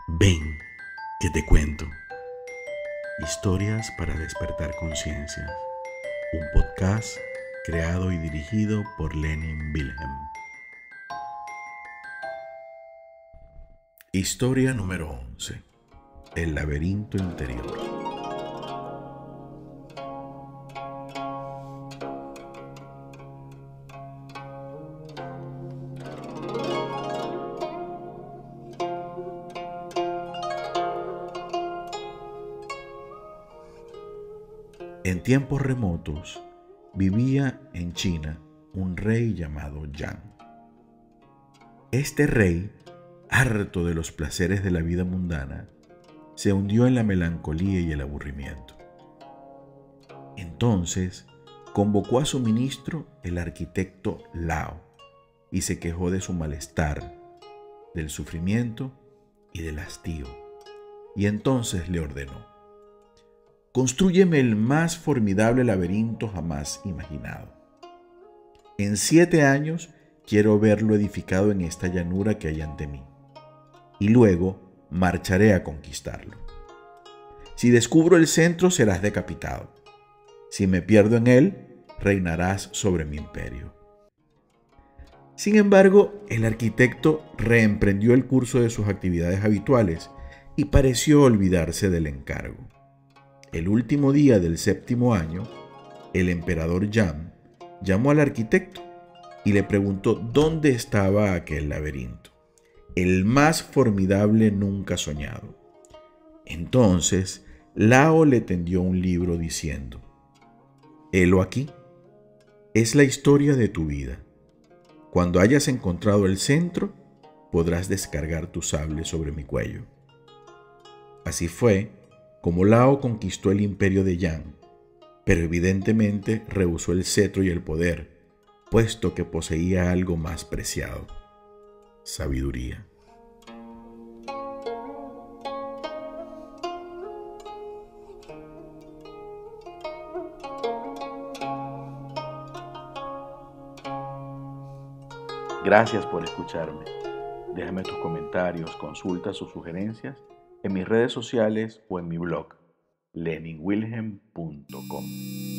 Ven, que te cuento. Historias para despertar conciencias. Un podcast creado y dirigido por Lenin Wilhelm. Historia número 11. El laberinto interior. En tiempos remotos, vivía en China un rey llamado Yang. Este rey, harto de los placeres de la vida mundana, se hundió en la melancolía y el aburrimiento. Entonces, convocó a su ministro, el arquitecto Lao, y se quejó de su malestar, del sufrimiento y del hastío. Y entonces le ordenó: «Constrúyeme el más formidable laberinto jamás imaginado. En 7 años quiero verlo edificado en esta llanura que hay ante mí, y luego marcharé a conquistarlo. Si descubro el centro, serás decapitado. Si me pierdo en él, reinarás sobre mi imperio». Sin embargo, el arquitecto reemprendió el curso de sus actividades habituales y pareció olvidarse del encargo. El último día del 7º año, el emperador Yan llamó al arquitecto y le preguntó dónde estaba aquel laberinto, el más formidable nunca soñado. Entonces, Lao le tendió un libro diciendo: «Helo aquí, es la historia de tu vida. Cuando hayas encontrado el centro, podrás descargar tu sable sobre mi cuello». Así fue como Lao conquistó el imperio de Yang, pero evidentemente rehusó el cetro y el poder, puesto que poseía algo más preciado: sabiduría. Gracias por escucharme. Déjame tus comentarios, consultas o sugerencias en mis redes sociales o en mi blog leninwilhelm.com.